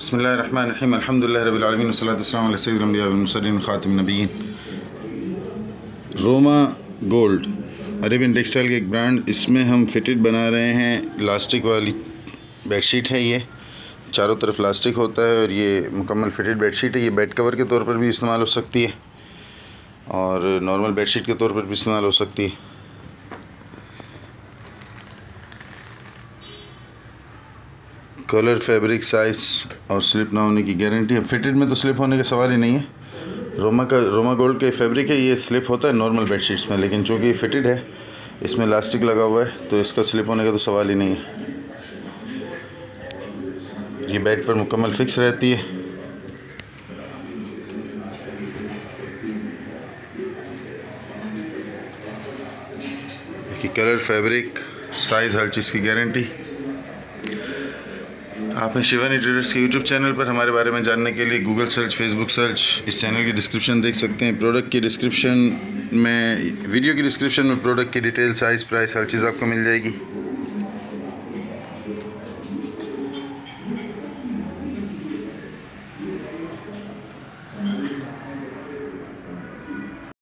बिस्मिल्लाहिर्रहमानिर्रहीम अल्हम्दुलिल्लाहि रब्बिल आलमीन वस्सलातु वस्सलामु अला सय्यिदिल अंबिया वल मुरसलीन खातिमुन नबिय्यीन। रोमा गोल्ड अरेबियन टेक्सटाइल के एक ब्रांड, इसमें हम फिटेड बना रहे हैं। इलास्टिक वाली बेडशीट है, ये चारों तरफ इलास्टिक होता है और ये मुकम्मल फिटेड बेडशीट है। ये बेड कवर के तौर पर भी इस्तेमाल हो सकती है और नॉर्मल बेडशीट के तौर पर भी इस्तेमाल हो सकती है। कलर, फैब्रिक, साइज़ और स्लिप ना होने की गारंटी है। फिटेड में तो स्लिप होने का सवाल ही नहीं है। रोमा गोल्ड का फैब्रिक है, ये स्लिप होता है नॉर्मल बेडशीट्स में, लेकिन चूँकि ये फिटेड है, इसमें इलास्टिक लगा हुआ है, तो इसका स्लिप होने का तो सवाल ही नहीं है। ये बेड पर मुकम्मल फिक्स रहती है। देखिए, कलर, फैब्रिक, साइज़, हर चीज़ की गारंटी। आप हैं शिवानी ट्रेडर्स के यूट्यूब चैनल पर। हमारे बारे में जानने के लिए गूगल सर्च, फेसबुक सर्च, इस चैनल की डिस्क्रिप्शन देख सकते हैं। प्रोडक्ट की डिस्क्रिप्शन में, वीडियो की डिस्क्रिप्शन में प्रोडक्ट की डिटेल, साइज़, प्राइस, हर चीज़ आपको मिल जाएगी।